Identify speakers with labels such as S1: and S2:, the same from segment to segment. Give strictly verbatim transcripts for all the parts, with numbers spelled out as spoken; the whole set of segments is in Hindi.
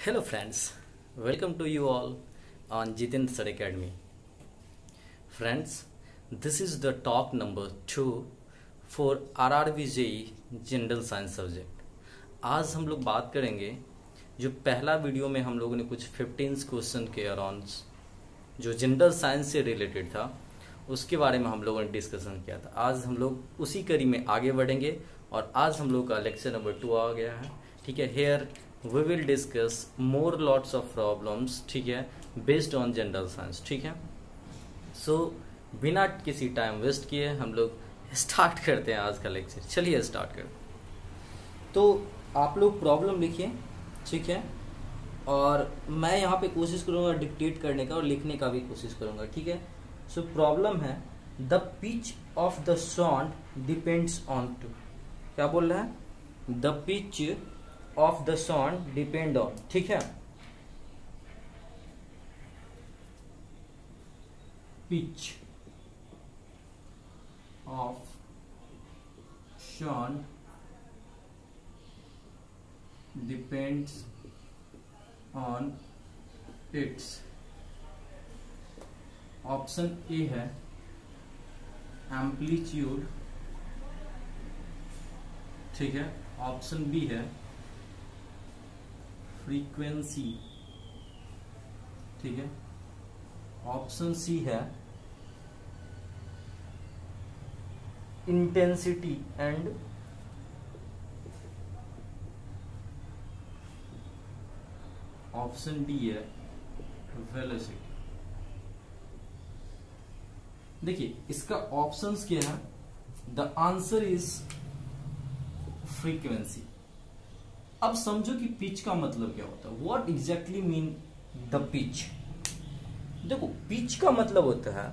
S1: Hello friends, welcome to you all on Jitendra Sir Academy. Friends, this is the talk number two for R R B J E general science subject. आज हम लोग बात करेंगे जो पहला वीडियो में हम लोगों ने कुछ फिफ्टीन क्वेश्चन के अराउंड जो जनरल साइंस से रिलेटेड था उसके बारे में हम लोगों ने डिस्कशन किया था। आज हम लोग उसी कड़ी में आगे बढ़ेंगे और आज हम लोग का लेक्चर नंबर टू आ गया है। ठीक है, here we will discuss more lots of problems, ठीक है, बेस्ड ऑन जनरल साइंस। ठीक है, सो so, बिना किसी टाइम वेस्ट किए हम लोग स्टार्ट करते हैं आज का लेक्चर। चलिए स्टार्ट करते हैं। तो आप लोग प्रॉब्लम लिखिए, ठीक है, और मैं यहाँ पे कोशिश करूँगा डिक्टेट करने का और लिखने का भी कोशिश करूँगा। ठीक है, सो प्रॉब्लम है the pitch of the sound depends on to. क्या बोल रहा है? The pitch of the sound depend on. ठीक है, pitch of sound depends on its. Option A है एम्पलीट्यूड, ठीक है, ऑप्शन बी है फ्रीक्वेंसी, ठीक है, ऑप्शन सी है इंटेंसिटी एंड ऑप्शन डी है वेलोसिटी। देखिए इसका ऑप्शंस क्या है? The answer is frequency. अब समझो कि पिच का मतलब क्या होता है। What exactly mean the pitch? देखो पिच का मतलब होता है,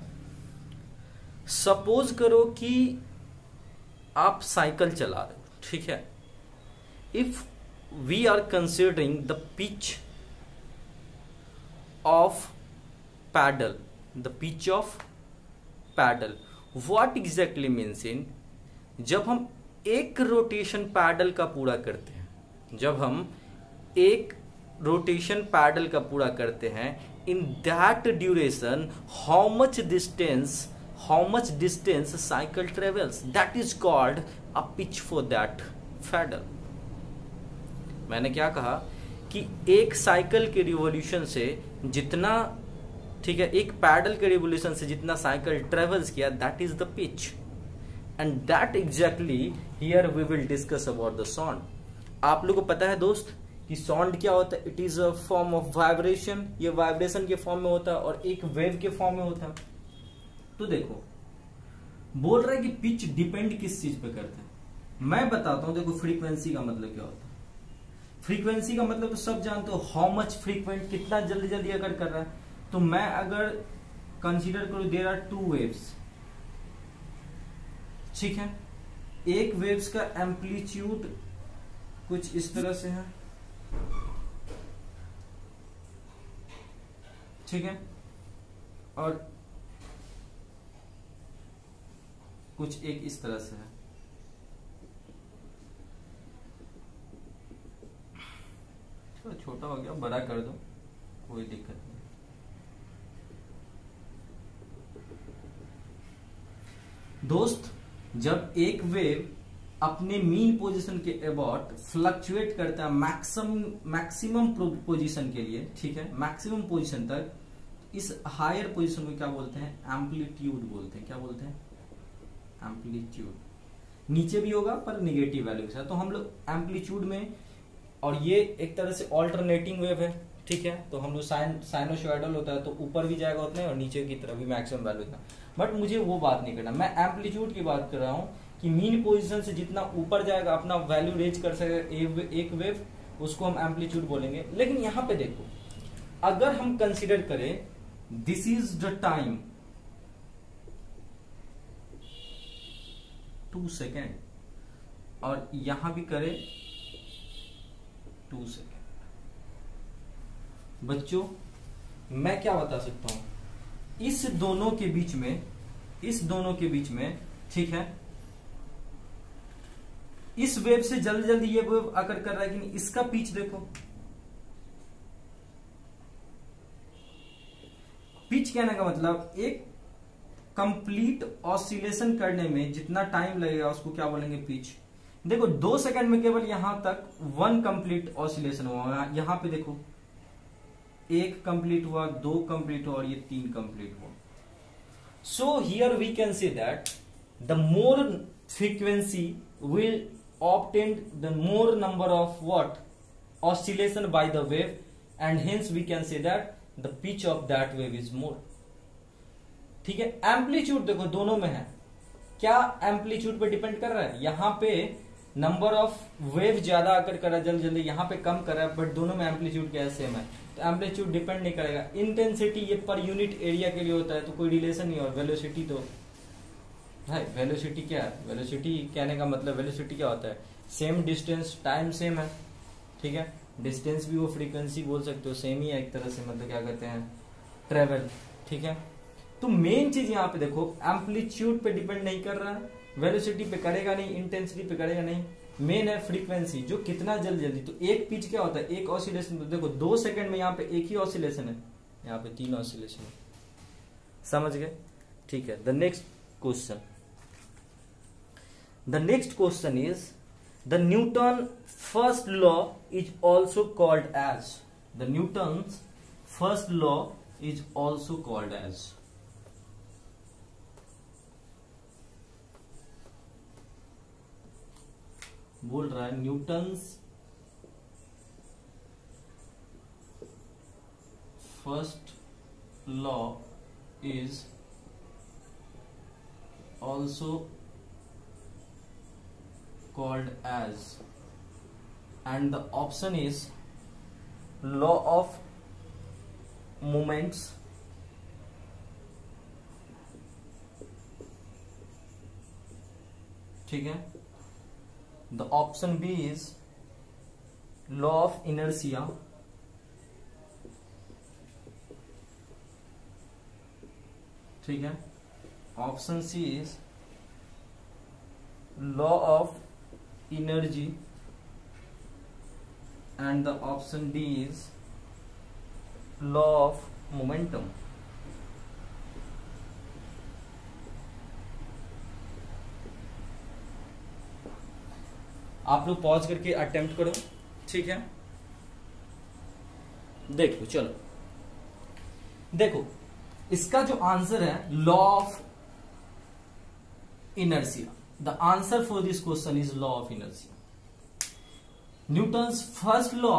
S1: सपोज करो कि आप साइकिल चला रहे हो, ठीक है, if we are considering the pitch of pedal, the pitch of pedal, what exactly means in, जब हम एक रोटेशन पैडल का पूरा करते हैं, जब हम एक रोटेशन पैडल का पूरा करते हैं, in that duration how much distance how much distance cycle travels, that is called a pitch for that pedal. मैंने क्या कहा कि एक साइकिल के रिवॉल्यूशन से जितना, ठीक है, एक पैडल के रिवॉल्यूशन से जितना साइकिल ट्रेवल्स किया, that is the pitch, and that exactly here we will discuss about the sound. आप लोगों को पता है दोस्त कि साउंड क्या होता है? It is a form of vibration. ये वाइब्रेशन के फॉर्म में होता है और एक वेव के फॉर्म में होता है। तो देखो बोल रहा है कि पिच डिपेंड किस चीज पे करता है। मैं बताता हूं। देखो फ्रीक्वेंसी का मतलब क्या होता है? फ्रीक्वेंसी का मतलब तो सब जानते हो, हाउ मच फ्रीक्वेंट, कितना जल्दी जल्दी अगर कर रहा है। तो मैं अगर कंसीडर करूं देयर आर टू वेव्स, ठीक है, एक वेव्स का एम्पलीट्यूड कुछ इस तरह से है, ठीक है, और कुछ एक इस तरह से है। थोड़ा छोटा हो गया, बड़ा कर दो, कोई दिक्कत नहीं। दोस्त जब एक वेव अपने मीन पोजीशन के अबाउट फ्लक्चुएट करता है मैक्सिमम मैक्सिमम पोजीशन के लिए, ठीक है, मैक्सिमम पोजीशन तक, इस हायर पोजीशन को क्या बोलते हैं? एम्पलीट्यूड बोलते हैं। क्या बोलते हैं? एम्पलीट्यूड। नीचे भी होगा पर निगेटिव वैल्यू के साथ। तो हम लोग एम्पलीट्यूड में, और ये एक तरह से ऑल्टरनेटिंग वेव है, ठीक है, तो हम लोग साइन साइनोसॉइडल होता है, तो ऊपर भी जाएगा उतना और नीचे की तरफ भी मैक्सिमम वैल्यू उतना। बट मुझे वो बात नहीं करना, मैं एम्पलीट्यूड की बात कर रहा हूं कि मीन पोजीशन से जितना ऊपर जाएगा, अपना वैल्यू रेंज कर सकेगा एक वेव, उसको हम एम्पलीट्यूड बोलेंगे। लेकिन यहां पे देखो, अगर हम कंसीडर करें this is the time two second, और यहां भी करें टू सेकेंड, बच्चों मैं क्या बता सकता हूं, इस दोनों के बीच में, इस दोनों के बीच में, ठीक है, इस वेव से जल्दी जल्दी ये वेव आकर कर रहा है कि नहीं, इसका पिच देखो, कहने का मतलब एक कंप्लीट ऑसिलेशन करने में जितना टाइम लगेगा उसको क्या बोलेंगे, पिच। देखो दो सेकंड में केवल यहां तक वन कंप्लीट ऑसिलेशन हुआ, यहां पे देखो एक कंप्लीट हुआ, दो कंप्लीट हुआ और ये तीन कंप्लीट हुआ। So here we can see that the more frequency will obtained the more number of what oscillation by the wave, and hence we can say that the pitch of that wave is more। ठीक है, एम्पलीट्यूड देखो दोनों में है, क्या एम्पलीट्यूड पे डिपेंड कर रहा है, यहाँ पे नंबर ऑफ वेव ज्यादा आकर कर रहा है जल्दी जल्दी, यहाँ पे कम कर रहा है, बट दोनों में एम्पलीट्यूड क्या है, सेम है, तो एम्पलीट्यूड डिपेंड नहीं करेगा। इंटेंसिटी ये पर यूनिट एरिया के लिए होता है, तो कोई रिलेशन नहीं। और वेलोसिटी तो है, वेलोसिटी क्या है, वेलोसिटी कहने का मतलब वेलोसिटी क्या होता है, सेम डिस्टेंस टाइम सेम है। ठीक है, डिस्टेंस भी वो फ्रीक्वेंसी बोल सकते हो, सेम ही है एक तरह से, मतलब क्या कहते हैं, ट्रेवल। ठीक है, तो मेन चीज यहाँ पे देखो एम्पलीट्यूड पे डिपेंड नहीं कर रहा है, वेलोसिटी पे करेगा नहीं, इंटेंसिटी पे करेगा नहीं, मेन है फ्रीक्वेंसी जो कितना जल्दी जल्दी। तो एक पिच क्या होता है, एक ऑसिलेशन, तो देखो दो सेकंड में यहाँ पे एक ही ऑसिलेशन है, यहाँ पे तीन ऑसिलेशन है। समझ गए? ठीक है, the next question The next question is the Newton first law is also called as, the Newton's first law is also called as, बोल रहा है Newton's first law is also called as, and the option is law of moments, ठीक है, the option B is law of inertia, ठीक है, option C is law of energy, and the option D is law of momentum। आप लोग पॉज करके अटेम्प्ट करो। ठीक है, देख लो, चलो देखो इसका जो आंसर है law of inertia. The answer for this question is law of inertia. Newton's first law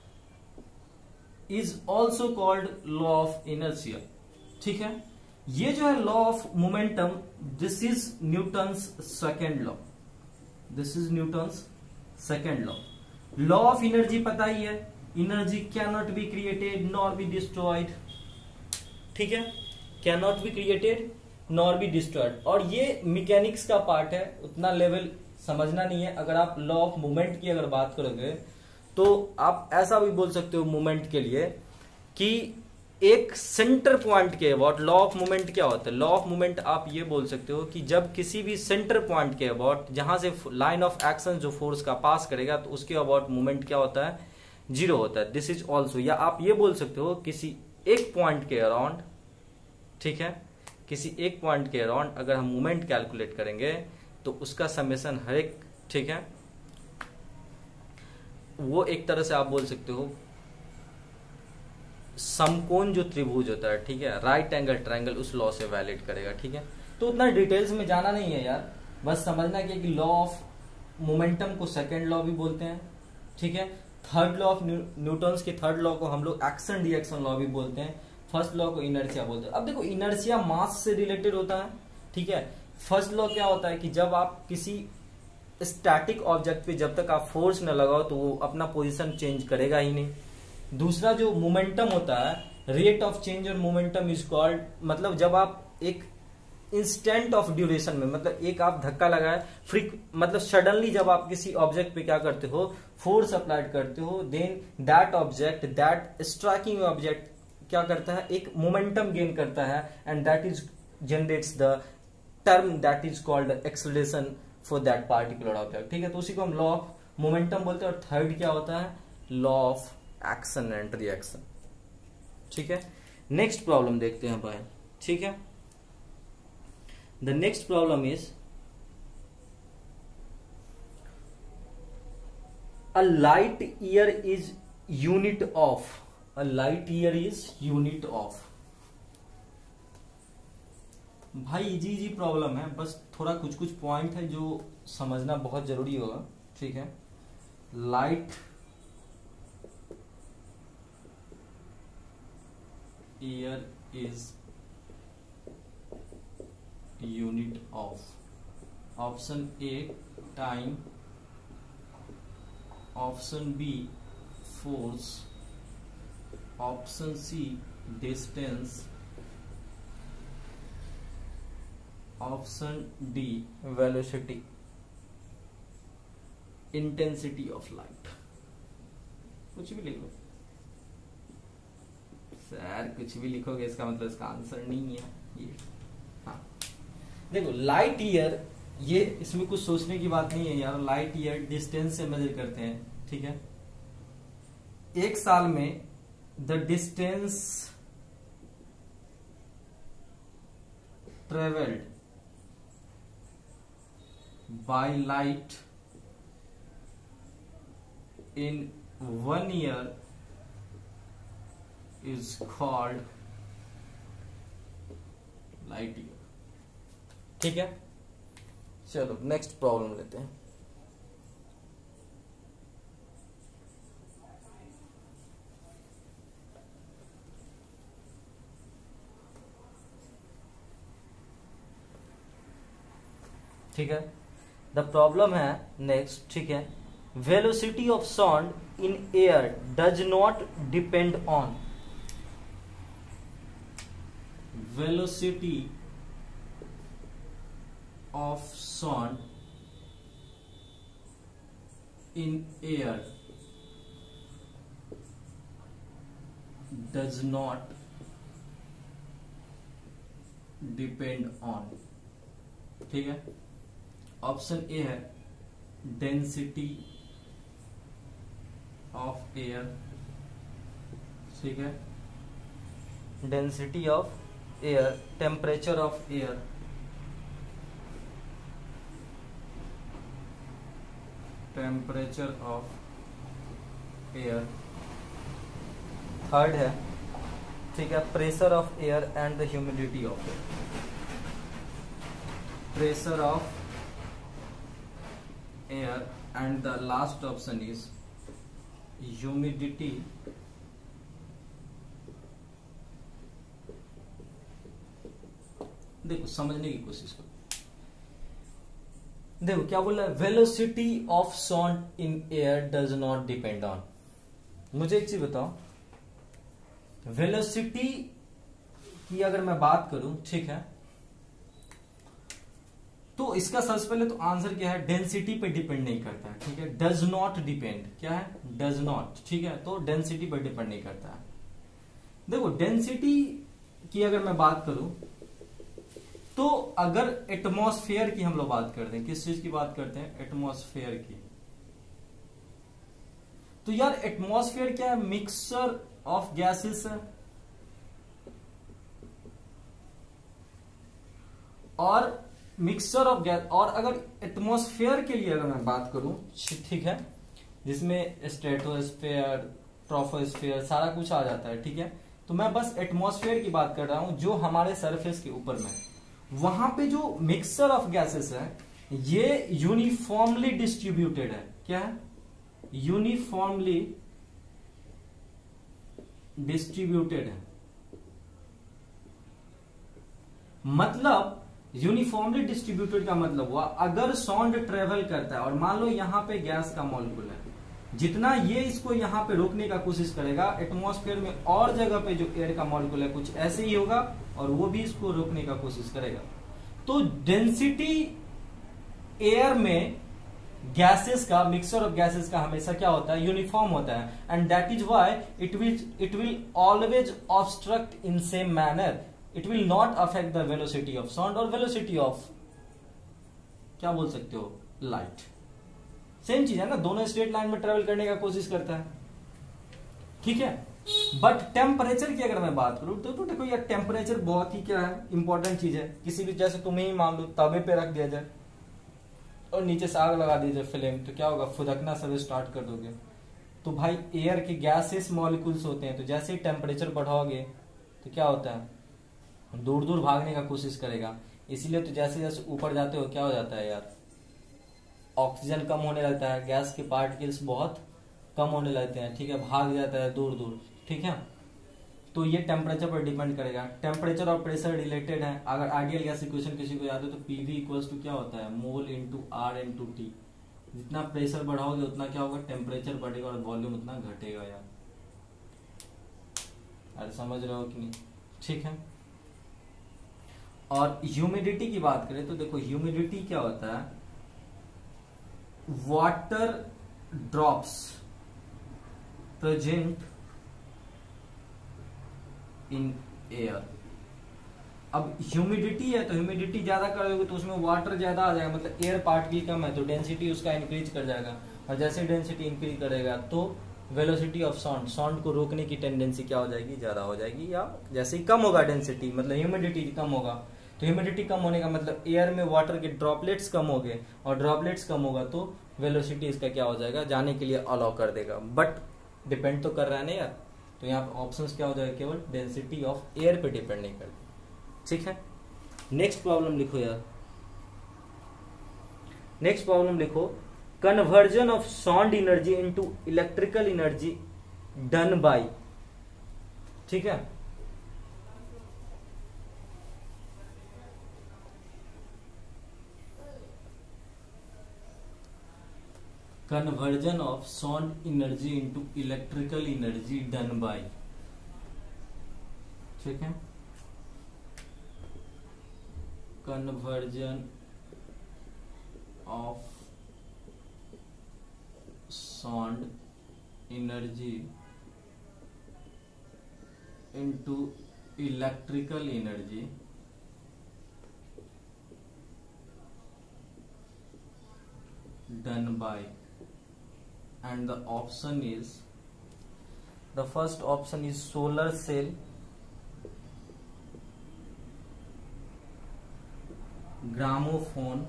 S1: is also called law of inertia। ठीक है, ये जो है law of momentum, this is Newton's second law, this is Newton's second law. Law of energy पता ही है, energy can not be created nor be destroyed. ठीक है, can not be created nor be destroyed, और ये मैकेनिक्स का पार्ट है, उतना लेवल समझना नहीं है। अगर आप लॉ ऑफ मूवमेंट की अगर बात करोगे तो आप ऐसा भी बोल सकते हो मूवमेंट के लिए कि एक सेंटर पॉइंट के अबाउट लॉ ऑफ मूवमेंट क्या होता है। लॉ ऑफ मूवमेंट आप ये बोल सकते हो कि जब किसी भी सेंटर पॉइंट के अबाउट, जहां से लाइन ऑफ एक्शन जो फोर्स का पास करेगा, तो उसके अबाउट मूवमेंट क्या होता है, जीरो होता है। दिस इज ऑल्सो, या आप ये बोल सकते हो किसी एक पॉइंट के अराउंड, ठीक है, किसी एक पॉइंट के अराउंड अगर हम मोमेंट कैलकुलेट करेंगे तो उसका समेशन हर एक, ठीक है, वो एक तरह से आप बोल सकते हो समकोण जो त्रिभुज होता है, ठीक है, राइट एंगल ट्रायंगल, उस लॉ से वैलिड करेगा। ठीक है, तो उतना डिटेल्स में जाना नहीं है यार, बस समझना कि लॉ ऑफ मोमेंटम को सेकेंड लॉ भी बोलते हैं। ठीक है, थर्ड लॉ ऑफ न्यूटन्स के थर्ड लॉ को हम लोग एक्शन रिएक्शन लॉ भी बोलते हैं, फर्स्ट लॉ को इनर्शिया बोलते हैं। अब देखो इनर्शिया मास से रिलेटेड होता है। ठीक है, फर्स्ट लॉ क्या होता है कि जब आप किसी स्टैटिक ऑब्जेक्ट पे जब तक आप फोर्स न लगाओ तो वो अपना पोजीशन चेंज करेगा ही नहीं। दूसरा जो मोमेंटम होता है, रेट ऑफ चेंज और मोमेंटम इज कॉल्ड, मतलब जब आप एक इंस्टेंट ऑफ ड्यूरेशन में, मतलब एक आप धक्का लगाए फ्री, मतलब सडनली जब आप किसी ऑब्जेक्ट पे क्या करते हो, फोर्स अप्लाइड करते हो, then that object, that striking object क्या करता है, एक मोमेंटम गेन करता है, and that is generates the term that is called acceleration for that particular object. ठीक है, तो उसी को हम लॉ ऑफ मोमेंटम बोलते हैं। और थर्ड क्या होता है, law of action and reaction. ठीक है, नेक्स्ट प्रॉब्लम देखते हैं भाई, ठीक है। The next problem is a light year is unit of, a light year is unit of. भाई इजी इजी प्रॉब्लम है, बस थोड़ा कुछ कुछ पॉइंट है जो समझना बहुत जरूरी होगा, ठीक है। Light year is unit of. Option A time, option B force, option C distance, option D velocity, intensity of light. कुछ भी लिखो सर, कुछ भी लिखोगे इसका मतलब इसका आंसर नहीं है ये। हाँ देखो, लाइट ईयर, ये इसमें कुछ सोचने की बात नहीं है यार। लाइट ईयर डिस्टेंस से मेजर करते हैं, ठीक है। एक साल में the distance travelled by light in one year is called light year, ठीक है। चलो नेक्स्ट प्रॉब्लम लेते हैं। ठीक है, द प्रॉब्लम है नेक्स्ट, ठीक है। Velocity of sound in air does not depend on, velocity of sound in air does not depend on, ठीक है। ऑप्शन ए है डेंसिटी ऑफ एयर, ठीक है। Density of air, temperature of air, temperature of air. Third है, ठीक है, pressure of air and the humidity of air, pressure of air and the last option is humidity देखो समझने की कोशिश करो। देखो क्या बोल रहा है, velocity of sound in air does not depend on. मुझे एक चीज बताओ, वेलोसिटी की अगर मैं बात करूं, ठीक है, तो इसका सबसे पहले तो आंसर क्या है, डेंसिटी पे डिपेंड नहीं करता है, ठीक है। डज नॉट डिपेंड, क्या है, डज नॉट, ठीक है, तो डेंसिटी पर डिपेंड नहीं करता है। देखो डेंसिटी की अगर मैं बात करूं, तो अगर एटमॉस्फेयर की हम लोग बात करते हैं, किस चीज की बात करते हैं, एटमॉस्फेयर की, तो यार एटमॉस्फेयर क्या है, मिक्सचर ऑफ गैसेस है। और मिक्सचर ऑफ गैस, और अगर एटमॉस्फेयर के लिए अगर मैं बात करूं, ठीक है, जिसमें स्ट्रेटोस्फेयर, ट्रोपोस्फेयर सारा कुछ आ जाता है, ठीक है। तो मैं बस एटमॉस्फेयर की बात कर रहा हूं जो हमारे सरफेस के ऊपर में, वहां पे जो मिक्सचर ऑफ गैसेस है ये यूनिफॉर्मली डिस्ट्रीब्यूटेड है। क्या है, यूनिफॉर्मली डिस्ट्रीब्यूटेड है। मतलब यूनिफॉर्मली डिस्ट्रीब्यूटेड का मतलब हुआ, अगर साउंड ट्रेवल करता है और मान लो यहां पे गैस का मॉलिक्यूल है, जितना ये इसको यहां पे रोकने का कोशिश करेगा, एटमॉस्फेयर में और जगह पे जो एयर का मॉलिक्यूल है कुछ ऐसे ही होगा और वो भी इसको रोकने का कोशिश करेगा। तो डेंसिटी एयर में गैसेस का, मिक्सचर ऑफ गैसेस का हमेशा क्या होता है, यूनिफॉर्म होता है, and that is why it will it will always obstruct in same manner, it will not affect the velocity of sound और वेलोसिटी ऑफ, क्या बोल सकते हो, लाइट। सेम चीज है ना, दोनों स्ट्रेट लाइन में ट्रेवल करने का कोशिश करता है, ठीक है। बट टेम्परेचर की अगर मैं बात करूं तो, तो देखो यार टेम्परेचर बहुत ही क्या है, इंपॉर्टेंट चीज है। किसी भी जैसे तुम्हें ही मान लो तवे पे रख दिया जाए और नीचे से आग लगा दी जाए फ्लेम, तो क्या होगा, फुदकना सब स्टार्ट कर दोगे। तो भाई एयर के गैसेस मॉलिक्यूल्स होते हैं, तो जैसे ही टेम्परेचर बढ़ाओगे तो क्या होता है, दूर दूर भागने का कोशिश करेगा। इसीलिए तो जैसे जैसे ऊपर जाते हो क्या हो जाता है यार, ऑक्सीजन कम होने लगता है, गैस के पार्टिकल्स बहुत कम होने लगते हैं, ठीक है, भाग जाता है दूर दूर, ठीक है। तो ये टेम्परेचर पर डिपेंड करेगा। टेम्परेचर और प्रेशर रिलेटेड है। अगर आइडियल गैस इक्वेशन किसी को याद है तो पीवी इक्वल्स टू क्या होता है, mole into R into T. जितना प्रेशर बढ़ाओगे उतना क्या होगा, टेम्परेचर बढ़ेगा और वॉल्यूम उतना घटेगा यार। अरे समझ रहे हो कि नहीं, ठीक है। और ह्यूमिडिटी की बात करें तो देखो ह्यूमिडिटी क्या होता है, water drops present in air. अब ह्यूमिडिटी है तो ह्यूमिडिटी ज्यादा करोगे तो उसमें वाटर ज्यादा आ जाएगा, मतलब एयर पार्टिकल कम है तो डेंसिटी उसका इंक्रीज कर जाएगा, और जैसे डेंसिटी इंक्रीज करेगा तो वेलोसिटी ऑफ साउंड, साउंड को रोकने की टेंडेंसी क्या हो जाएगी, ज्यादा हो जाएगी। या जैसे ही कम होगा डेंसिटी, मतलब ह्यूमिडिटी कम होगा, तो ह्यूमिडिटी कम होने का मतलब एयर में वाटर के ड्रॉपलेट्स कम हो गए, और ड्रॉपलेट्स कम होगा तो वेलोसिटी इसका क्या हो जाएगा, जाने के लिए अलाउ कर देगा। बट डिपेंड तो कर रहा है ना यार, तो यहाँ पे ऑप्शंस क्या हो जाएगा, केवल डेंसिटी ऑफ एयर पे डिपेंड नहीं करती, ठीक है। नेक्स्ट प्रॉब्लम लिखो यार, नेक्स्ट प्रॉब्लम लिखो, conversion of sound energy into electrical energy done by, ठीक है। Conversion of sound energy into electrical energy done by, ठीक है। Conversion of sound energy into electrical energy done by, and the option is, the first option is solar cell, gramophone,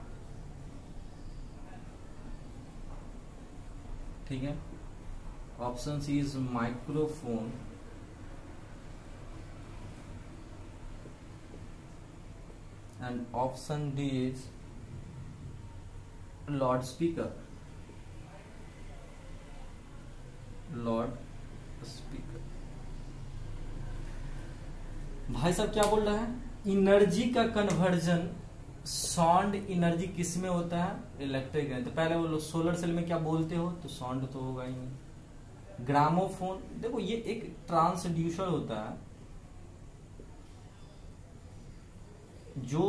S1: ठीक है। Option C is microphone, and option D is loud speaker, loud speaker. भाई साहब क्या बोल रहा है, एनर्जी का कन्वर्जन साउंड एनर्जी किस में होता है, इलेक्ट्रिक है। तो पहले बोलो सोलर सेल में क्या बोलते हो, तो साउंड तो होगा ही नहीं। ग्रामोफोन, देखो ये एक ट्रांसड्यूसर होता है जो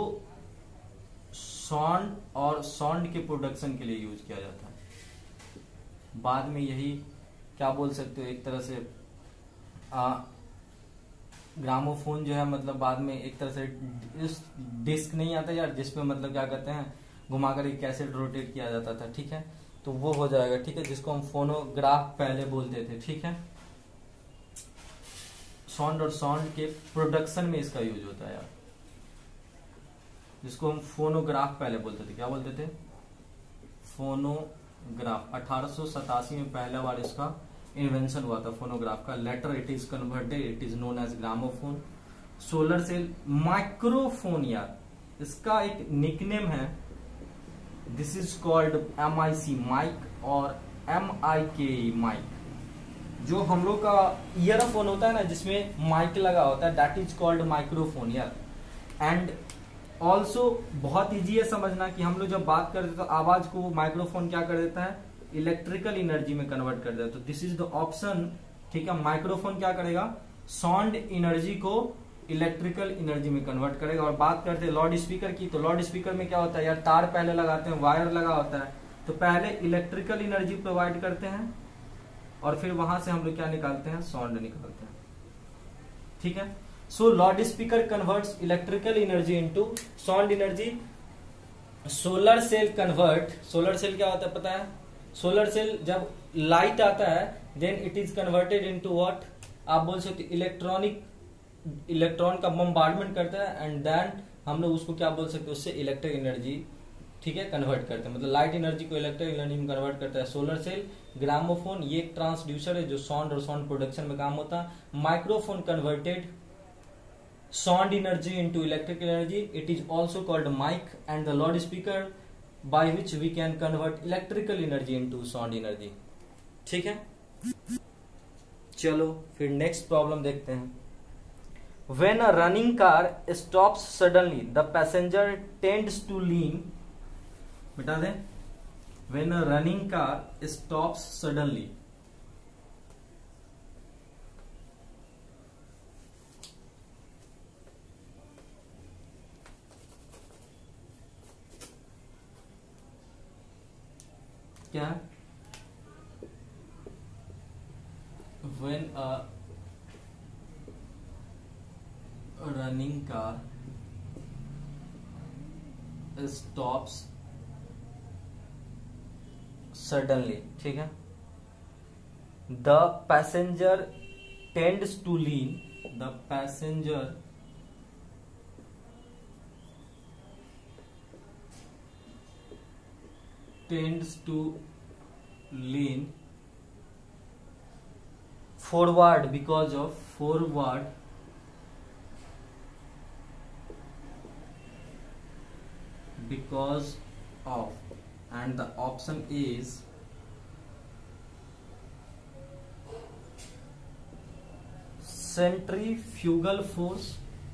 S1: साउंड और साउंड के प्रोडक्शन के लिए यूज किया जाता है। बाद में यही क्या बोल सकते हो, एक तरह से आ, ग्रामोफोन जो है मतलब बाद में एक तरह से इस डिस्क नहीं आता यार, जिसपे मतलब क्या कहते हैं घुमाकर एक कैसेट रोटेट किया जाता था, ठीक है, तो वो हो जाएगा, ठीक है, जिसको हम फोनोग्राफ पहले बोलते थे, ठीक है। साउंड और साउंड के प्रोडक्शन में इसका यूज होता है यार, जिसको हम फोनोग्राफ पहले बोलते थे। क्या बोलते थे, फोनोग्राफ। अठारह सौ सतासी में पहला बार इसका इन्वेंशन हुआ था फोनोग्राफ का। Later it is converted, it is known as gramophone. Solar cell, microphone यार, इसका एक निकनेम है, this is called M I C mic, और एम आई के माइक। जो हम लोग का ईयरफोन होता है ना जिसमें माइक लगा होता है, दैट इज कॉल्ड माइक्रोफोन यार। एंड ऑल्सो बहुत इजी है समझना कि हम लोग जब बात करते हैं तो आवाज को माइक्रोफोन क्या कर देता है, इलेक्ट्रिकल एनर्जी में कन्वर्ट कर देता है। तो दिस इज द ऑप्शन, ठीक है। माइक्रोफोन क्या करेगा, साउंड एनर्जी को इलेक्ट्रिकल एनर्जी में कन्वर्ट करेगा। और बात करते हैं लाउड स्पीकर की, तो लाउड स्पीकर में क्या होता है यार, तार पहले लगाते हैं, वायर लगा होता है, तो पहले इलेक्ट्रिकल एनर्जी प्रोवाइड करते हैं और फिर वहां से हम लोग क्या निकालते हैं, साउंड निकालते हैं, ठीक है। So loud speaker converts electrical energy into sound energy. Solar cell convert, solar cell क्या होता है पता है, सोलर सेल जब लाइट आता है then it is converted into what, आप बोल सकते इलेक्ट्रॉनिक इलेक्ट्रॉन का बम्बार्डमेंट करता है एंड देन हम लोग उसको क्या बोल सकते हैं, उससे इलेक्ट्रिक एनर्जी, ठीक है, कन्वर्ट करते हैं, मतलब लाइट एनर्जी को इलेक्ट्रिक एनर्जी में कन्वर्ट करता है सोलर सेल। ग्रामोफोन ये एक ट्रांसड्यूसर है जो साउंड और साउंड प्रोडक्शन में काम होता है। Microphone converted sound energy into electric energy, it is also called mic and the loud speaker by which we can convert electrical energy into sound energy, ठीक है। चलो फिर नेक्स्ट प्रॉब्लम देखते हैं। When a running car stops suddenly, the passenger tends to lean. मिटा दें। When a running car stops suddenly, क्या? When a running car stops suddenly, ठीक है, the passenger tends to lean, the passenger tends to lean forward because of forward because of, and the option is centrifugal force,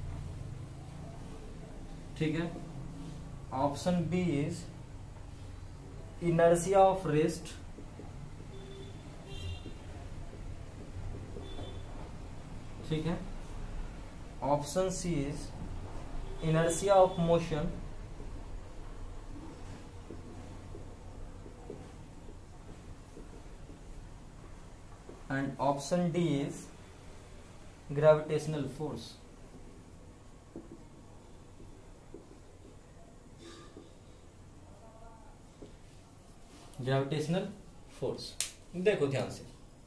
S1: ठीक है। Option B is inertia of rest, ठीक है। Option C is inertia of motion, and option D is gravitational force. Gravitational force, देखो ध्यान से,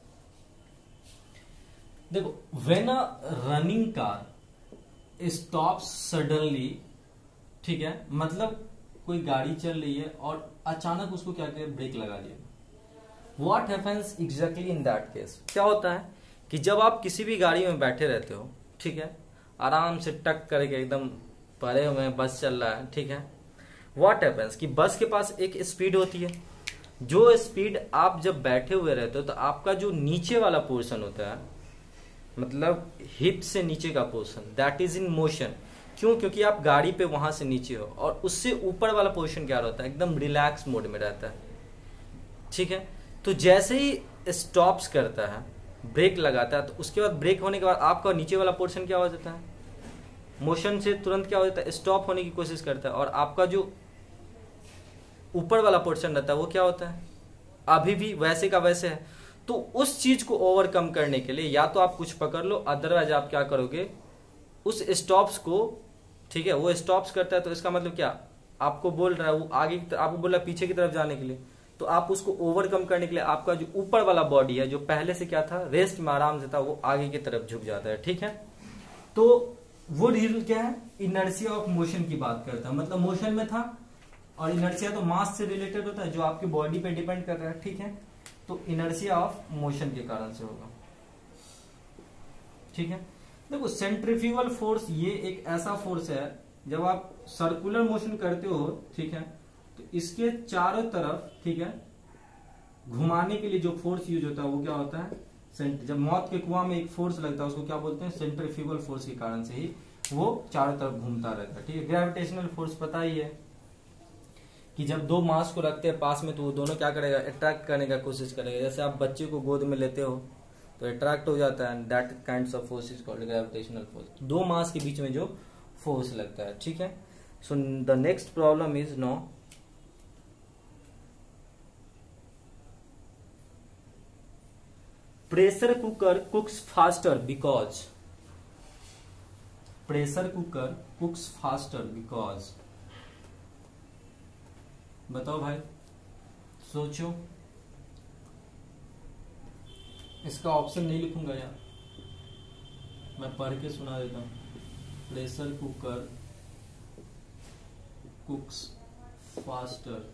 S1: देखो when a running car stops suddenly, ठीक है, मतलब कोई गाड़ी चल रही है और अचानक उसको क्या किया, ब्रेक लगा दिया। What happens exactly in that case? क्या होता है कि जब आप किसी भी गाड़ी में बैठे रहते हो, ठीक है, आराम से टक करके एकदम परे हुए बस चल रहा है, ठीक है, What happens कि बस के पास एक स्पीड होती है, जो स्पीड आप जब बैठे हुए रहते हो तो आपका जो नीचे वाला पोर्शन होता है, मतलब हिप से नीचे का portion, that is in motion. क्यों? क्योंकि आप गाड़ी पे वहां से नीचे हो, और उससे ऊपर वाला पोर्शन क्या रहता है, एकदम रिलैक्स मोड में रहता है, ठीक है। तो जैसे ही स्टॉप्स करता है, ब्रेक लगाता है, तो उसके बाद ब्रेक होने के बाद आपका नीचे वाला पोर्शन क्या हो जाता है, मोशन से तुरंत क्या हो जाता है, स्टॉप होने की कोशिश करता है, और आपका जो ऊपर वाला पोर्शन रहता है वो क्या होता है, अभी भी वैसे का वैसे है। तो उस चीज को ओवरकम करने के लिए या तो आप कुछ पकड़ लो, अदरवाइज आप क्या करोगे, उस स्टॉप्स को, ठीक है, वो स्टॉप्स करता है तो इसका मतलब क्या, आपको बोल रहा है वो आगे, आपको बोल रहा है पीछे की तरफ जाने के लिए, तो आप उसको ओवरकम करने के लिए आपका जो ऊपर वाला बॉडी है, जो पहले से क्या था, रेस्ट में आराम से था, वो आगे की तरफ झुक जाता है, ठीक है। तो वो रीजन क्या है, इनर्शिया ऑफ मोशन की बात करता है, मतलब मोशन में था, और इनर्शिया तो मास से रिलेटेड होता है जो आपकी बॉडी पे डिपेंड कर रहा है, ठीक है। तो इनर्शिया ऑफ मोशन के कारण से होगा, ठीक है। देखो सेंट्रीफ्यूगल फोर्स ये एक ऐसा फोर्स है, जब आप सर्कुलर मोशन करते हो, ठीक है, तो इसके चारों तरफ, ठीक है, घुमाने के लिए जो फोर्स यूज होता है वो क्या होता है, जब मौत के कुआं में एक फोर्स लगता है उसको क्या बोलते हैं, सेंट्रीफ्यूगल फोर्स के कारण से ही वो चारों तरफ घूमता रहता है, ठीक है। ग्रेविटेशनल फोर्स पता ही है कि जब दो मास को रखते हैं पास में तो वो दोनों क्या करेगा, अट्रैक्ट करने का कोशिश करेगा। जैसे आप बच्चे को गोद में लेते हो तो अट्रैक्ट हो जाता है, that kinds of force is called gravitational force. दो मास के बीच में जो फोर्स लगता है, ठीक है। So the next problem is no pressure cooker cooks faster because, pressure cooker cooks faster because, बताओ भाई, सोचो, इसका ऑप्शन नहीं लिखूंगा यार, मैं पढ़ के सुना देता हूँ। Pressure cooker cooks faster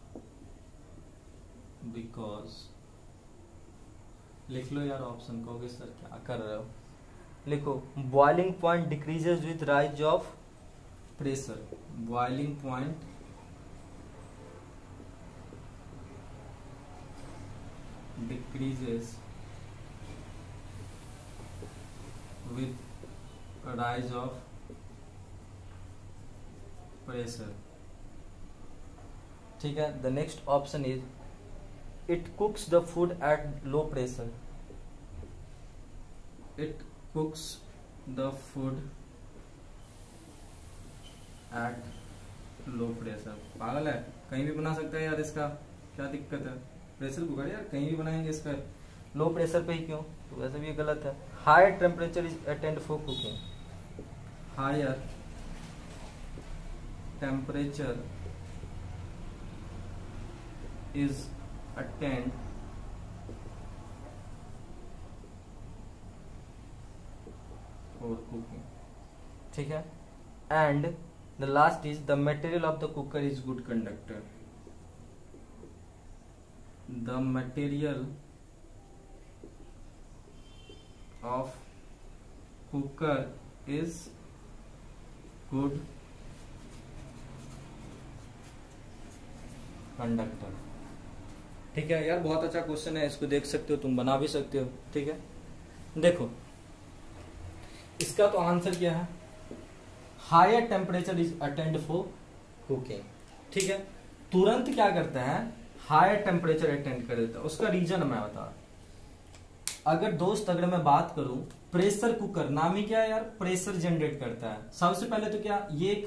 S1: because, लिख लो यार ऑप्शन, कहोगे सर क्या कर रहे हो, लिखो boiling point decreases with rise of pressure, boiling point decreases with rise of pressure। ठीक है, the next option is it cooks the food at low pressure, it cooks the food at low pressure। पागल है, कहीं भी बना सकता है यार, इसका क्या दिक्कत है, प्रेशर कुकर यार कहीं भी बनाएंगे इसका, लो प्रेशर पे ही क्यों, तो वैसे भी ये गलत है। Higher temperature is attained for cooking, higher temperature is attained for cooking. ठीक है, and the last is the material of the cooker is good conductor, the material of cooker is good conductor। ठीक है यार, बहुत अच्छा क्वेश्चन है, इसको देख सकते हो, तुम बना भी सकते हो। ठीक है, देखो इसका तो आंसर क्या है, higher temperature is attained for cooking. ठीक है, तुरंत क्या करता है, हायर टेम्परेचर अटेंड कर देता है, उसका रीजन मैं बता। अगर दोस्त अगर मैं बात करूं, प्रेशर कुकर नाम ही क्या है यार, प्रेशर जनरेट करता है। सबसे पहले तो क्या, ये एक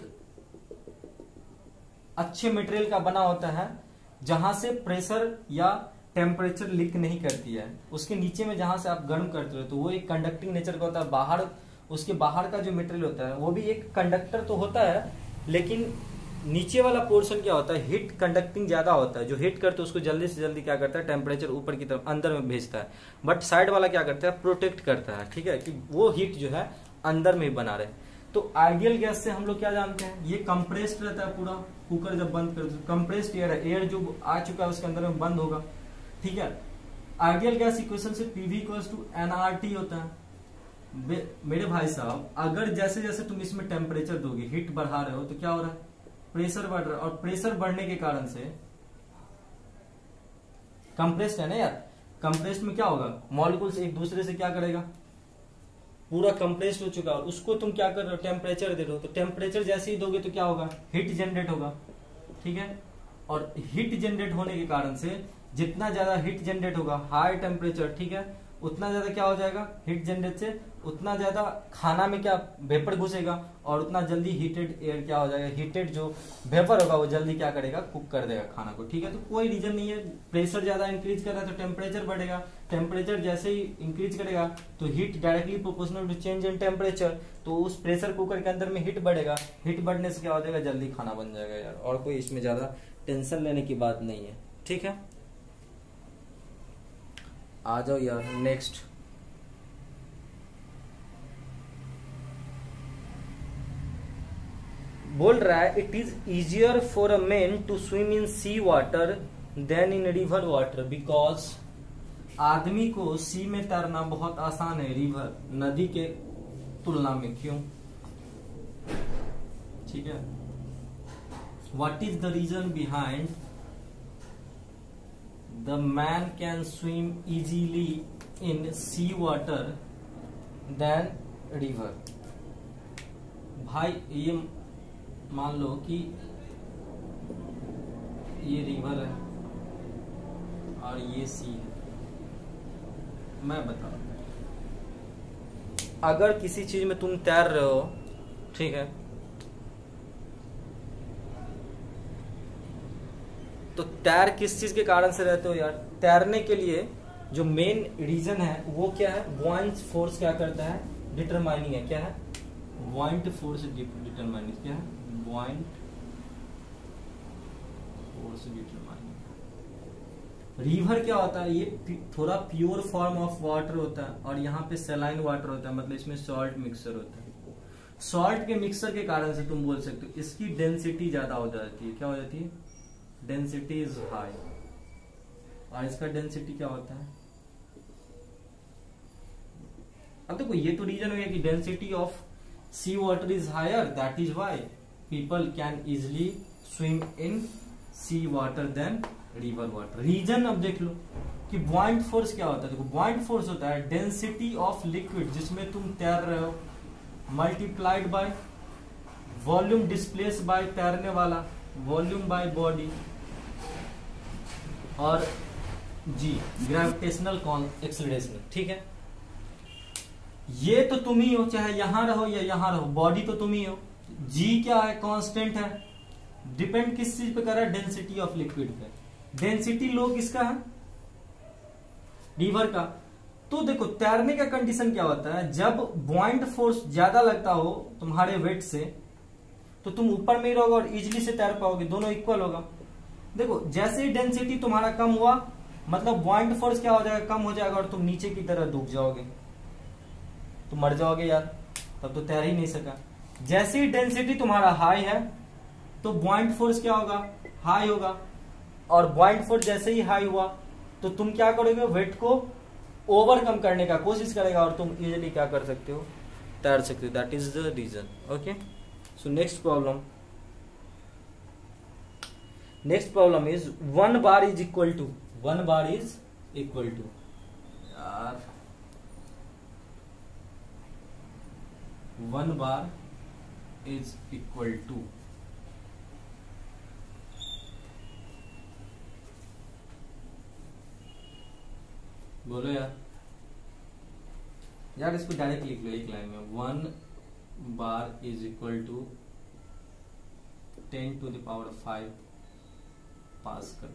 S1: अच्छे मटेरियल का बना होता है जहां से प्रेशर या टेम्परेचर लीक नहीं करती है, उसके नीचे में जहां से आप गर्म करते हो तो वो एक कंडक्टिंग नेचर का होता है। बाहर उसके बाहर का जो मटेरियल होता है वो भी एक कंडक्टर तो होता है, लेकिन नीचे वाला पोर्शन क्या होता है, हीट कंडक्टिंग ज्यादा होता है, जो हीट करते है उसको जल्दी से जल्दी क्या करता है, टेम्परेचर ऊपर की तरफ अंदर में भेजता है। बट साइड वाला क्या करता है, प्रोटेक्ट करता है। ठीक है, कि वो हीट जो है अंदर में ही बना रहे। तो आइडियल गैस से हम लोग क्या जानते हैं, ये कंप्रेस्ड रहता है पूरा, कुकर जब बंद करते हैं कंप्रेस्ड एयर है, एयर जो आ चुका है उसके अंदर में बंद होगा। ठीक है, आइडियल गैस इक्वेशन से पीवी इक्वल्स टू एनआरटी होता है। मेरे भाई साहब, अगर जैसे जैसे तुम इसमें टेम्परेचर दोगे, हीट बढ़ा रहे हो, तो क्या हो रहा है, प्रेशर बढ़ रहा है, और प्रेशर बढ़ने के कारण से कंप्रेस्ड है ना यार, कंप्रेस्ड में क्या होगा, मॉलिक्यूल्स एक दूसरे से क्या करेगा, पूरा कंप्रेस्ड हो चुका है, उसको तुम क्या कर रहे हो, टेम्परेचर दे रहे हो, तो टेम्परेचर जैसे ही दोगे तो क्या होगा, हीट जनरेट होगा। ठीक है, और हीट जनरेट होने के कारण से जितना ज्यादा हीट जनरेट होगा, हाई टेम्परेचर, ठीक है, उतना ज्यादा क्या हो जाएगा, हीट जनरेट से उतना ज्यादा खाना में क्या वेपर घुसेगा, और उतना जल्दी हीटेड एयर क्या हो जाएगा, हीटेड जो वेपर होगा वो जल्दी क्या करेगा, कुक कर देगा खाना को। ठीक है, तो कोई रीजन नहीं है, प्रेशर ज्यादा इंक्रीज कर रहा है तो टेम्परेचर बढ़ेगा, टेम्परेचर जैसे ही इंक्रीज करेगा तो heat directly proportional to change in temperature, तो उस प्रेशर कुकर के अंदर में हीट बढ़ेगा, हीट बढ़ने से क्या हो जाएगा, जल्दी खाना बन जाएगा यार, और कोई इसमें ज्यादा टेंशन लेने की बात नहीं है। ठीक है, आ जाओ यार नेक्स्ट। बोल रहा है it is easier for a man to swim in sea water than in river water, because आदमी को सी में तैरना बहुत आसान है, रिवर नदी के तुलना में, क्यों। ठीक है, what is the reason behind the man can swim easily in sea water than river. भाई ये मान लो कि ये रिवर है और ये सी है, मैं बता रहा हूं, अगर किसी चीज में तुम तैर रहे हो, ठीक है, तो तैर किस चीज के कारण से रहते हो यार, तैरने के लिए जो मेन रीजन है वो क्या है, बुआइंट फोर्स क्या करता है, डिटरमाइनिंग है, क्या है, बुआइंट फोर्स डिटरमाइनिंग, क्या है, बुआइंट फोर्स डिटरमाइनिंग। रिवर क्या होता है, ये थोड़ा प्योर फॉर्म ऑफ वाटर होता है, और यहाँ पे सेलाइन वाटर होता है, मतलब इसमें सॉल्ट मिक्सचर होता है। सॉल्ट के मिक्सचर के कारण से तुम बोल सकते हो इसकी डेंसिटी ज्यादा हो जाती है। क्या हो जाती है? Density is high. और इसका डेंसिटी क्या होता है? अब देखो ये तो रीजन हो गया कि density of sea water is higher, that is why people can easily swim in sea water than river water. Reason अब देख लो कि बॉइंट फोर्स क्या होता है। देखो बॉइंट फोर्स होता है डेंसिटी ऑफ लिक्विड जिसमें तुम तैर रहे हो, multiplied by volume displace by तैरने वाला, वॉल्यूम बाय बॉडी, और जी ग्रेविटेशनल एक्सीलरेशन। ठीक है, ये तो तुम ही हो, चाहे यहां रहो या यहां रहो, बॉडी तो तुम ही हो। जी क्या है? कांस्टेंट है। डिपेंड किस चीज पे कर रहा है? डेंसिटी ऑफ लिक्विड पे। डेंसिटी लो किसका है? रिवर का। तो देखो तैरने का कंडीशन क्या होता है, जब बॉइंट फोर्स ज्यादा लगता हो तुम्हारे वेट से तो तुम ऊपर में ही रहोगे और इजिली से तैर पाओगे, दोनों इक्वल होगा। देखो जैसे ही डेंसिटी तुम्हारा कम हुआ मतलब बॉइंट फोर्स क्या हो जाएगा? कम हो जाएगा और तुम नीचे की तरह डूब जाओगे, तुम मर जाओगे यार, तब तो तैर ही नहीं सका। जैसे ही डेंसिटी तुम्हारा हाई है तो बॉइंट फोर्स क्या होगा? हाई होगा, और बॉइंट फोर्स जैसे ही हाई हुआ तो तुम क्या करोगे? वेट को ओवरकम करने का कोशिश करेगा और तुम इजीली क्या कर सकते हो? तैर सकते हो। That is the reason. Okay, so next problem next problem is one bar is equal to वन बार इज इक्वल टू यार one bar is equal to बोलो यार यार इसको डायरेक्ट लिख लो एक लाइन में। One bar is equal to ten to the power five pascal.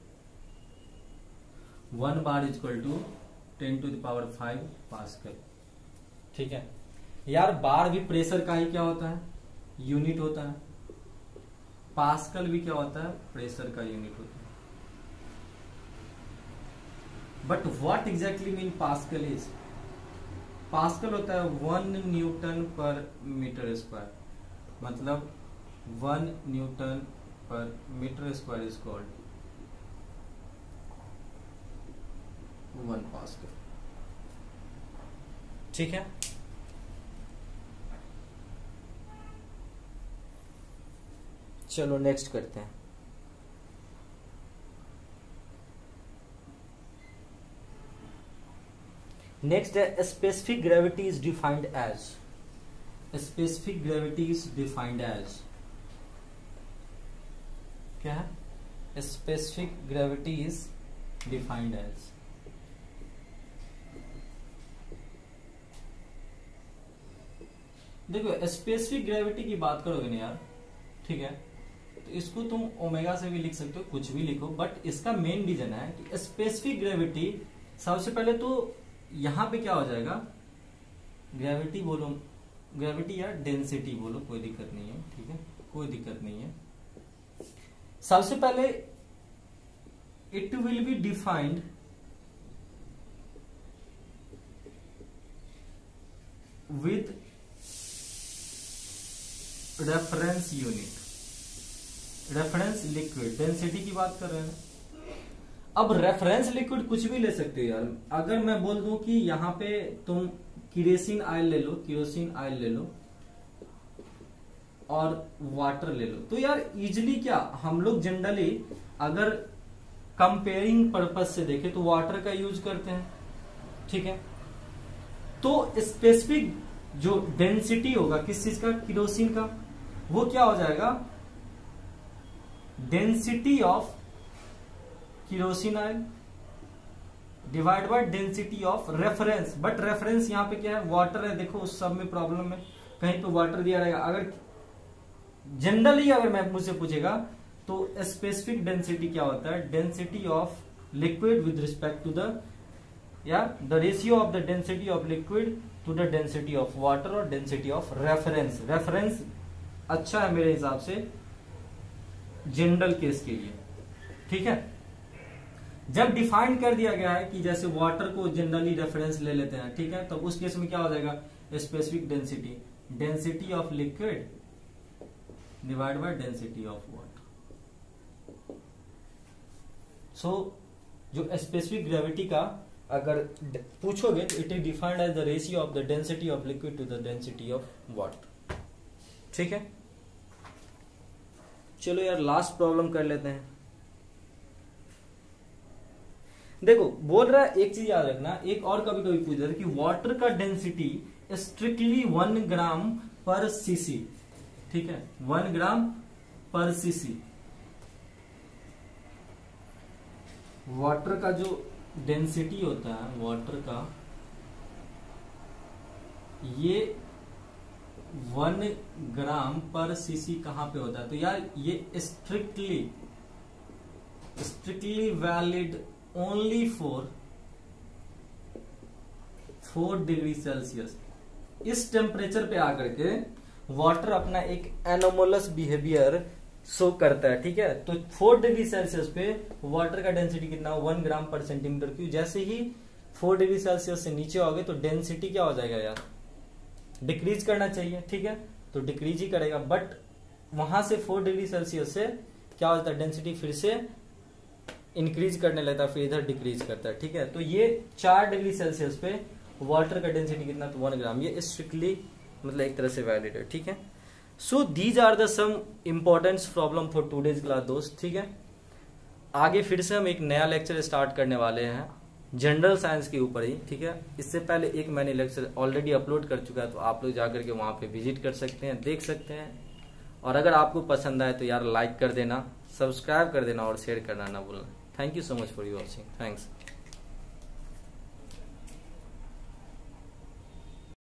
S1: One bar is equal to ten to the power five pascal. ठीक है यार, बार भी प्रेशर का ही क्या होता है? यूनिट होता है। पास्कल भी क्या होता है? प्रेशर का यूनिट होता है। But what exactly mean pascal is? Pascal होता है one newton per metre square, मतलब one newton per metre square is called one pascal. ठीक है, चलो नेक्स्ट करते हैं। नेक्स्ट है specific gravity is defined as. Specific gravity is defined as क्या है? Specific gravity is defined as देखो स्पेसिफिक ग्रेविटी की बात करोगे ना यार, ठीक है, तो इसको तुम ओमेगा से भी लिख सकते हो, कुछ भी लिखो, बट इसका मेन रीजन है कि स्पेसिफिक ग्रेविटी सबसे पहले तो यहां पे क्या हो जाएगा? ग्रेविटी बोलो, ग्रेविटी या डेंसिटी बोलो, कोई दिक्कत नहीं है। ठीक है, कोई दिक्कत नहीं है। सबसे पहले it will be defined with reference unit, reference liquid. Density की बात कर रहे हैं। अब रेफरेंस लिक्विड कुछ भी ले सकते हो यार। अगर मैं बोल दूं कि यहां पे तुम केरोसिन ऑयल ले लो, केरोसिन ऑयल ले लो और वाटर ले लो, तो यार इजिली क्या हम लोग जनरली अगर कंपेयरिंग पर्पस से देखें तो वाटर का यूज करते हैं। ठीक है, तो स्पेसिफिक जो डेंसिटी होगा किस चीज का? केरोसिन का, वो क्या हो जाएगा? Density of kerosene oil divide by density of reference. But reference यहाँ पे क्या है? वाटर है। देखो उस सब में प्रॉब्लम है, कहीं पे वाटर दिया रहेगा। अगर जनरली अगर मैं मुझसे पूछेगा तो स्पेसिफिक डेंसिटी क्या होता है? Density of liquid with respect to the या the ratio of the density of liquid to the density of water और डेंसिटी ऑफ रेफरेंस। रेफरेंस अच्छा है मेरे हिसाब से जनरल केस के लिए। ठीक है, जब डिफाइन कर दिया गया है कि जैसे वाटर को जनरली रेफरेंस ले लेते हैं, ठीक है, तो उस केस में क्या हो जाएगा, specific density, density of liquid divide by density of water. So जो स्पेसिफिक ग्रेविटी का अगर पूछोगे तो it is defined as the ratio of the density of liquid to the density of water. ठीक है, चलो यार लास्ट प्रॉब्लम कर लेते हैं। देखो बोल रहा है, एक चीज याद रखना, एक और कभी कभी पूछ रहा है कि वाटर का डेंसिटी स्ट्रिक्टली वन ग्राम पर सीसी, ठीक है, वन ग्राम पर सीसी। वाटर का जो डेंसिटी होता है वाटर का, ये वन ग्राम पर सीसी कहां पे होता है, तो यार ये strictly strictly valid only for four degree celsius. इस टेम्परेचर पे आकर के वाटर अपना एक एनोमलस बिहेवियर शो करता है, ठीक है। तो फोर डिग्री सेल्सियस पे वाटर का डेंसिटी कितना, one gram per centimetre cube. जैसे ही फोर डिग्री सेल्सियस से नीचे आओगे तो डेंसिटी क्या हो जाएगा यार, डिक्रीज करना चाहिए, ठीक है, तो डिक्रीज ही करेगा। बट वहां से फोर डिग्री सेल्सियस से क्या हो जाता है, डेंसिटी फिर से इंक्रीज करने लगता है, फिर इधर डिक्रीज करता है, ठीक है। तो ये चार डिग्री सेल्सियस पे वाटर का डेंसिटी कितना, तो वन ग्राम। ये स्ट्रिक्टली मतलब एक तरह से वैलिड है, ठीक है। So these are the some important problem for today's class दोस्त, ठीक है। आगे फिर से हम एक नया लेक्चर स्टार्ट करने वाले हैं जनरल साइंस के ऊपर ही, ठीक है। इससे पहले एक मैंने लेक्चर ऑलरेडी अपलोड कर चुका है, तो आप लोग जाकर के वहां पे विजिट कर सकते हैं, देख सकते हैं। और अगर आपको पसंद आए तो यार लाइक कर देना, सब्सक्राइब कर देना और शेयर करना ना भूलना। Thank you so much for you watching, thanks.